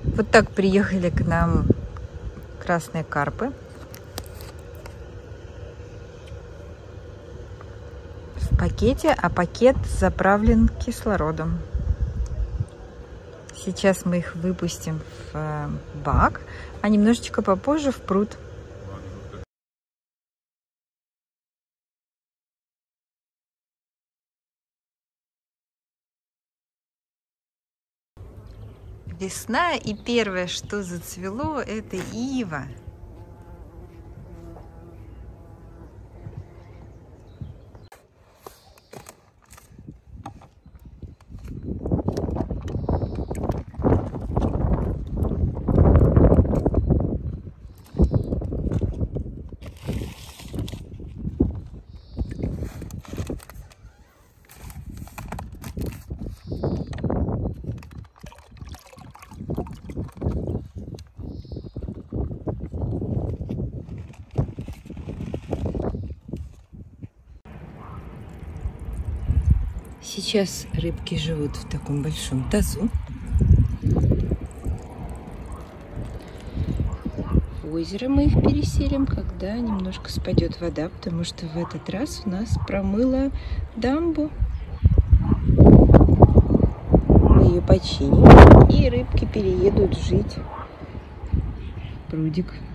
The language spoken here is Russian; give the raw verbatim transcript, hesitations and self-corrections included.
Вот так приехали к нам красные карпы. В пакете, а пакет заправлен кислородом. Сейчас мы их выпустим в бак, а немножечко попозже в пруд. Весна, и первое, что зацвело, это ива. Сейчас рыбки живут в таком большом тазу. В озеро мы их переселим, когда немножко спадет вода, потому что в этот раз у нас промыло дамбу. Мы ее починим, и рыбки переедут жить в прудик.